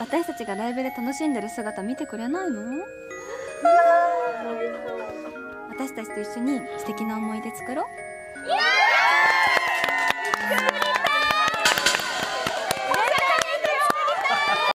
私たちがライブで楽しんでる姿見てくれないの？私たちと一緒に素敵な思い出作ろう。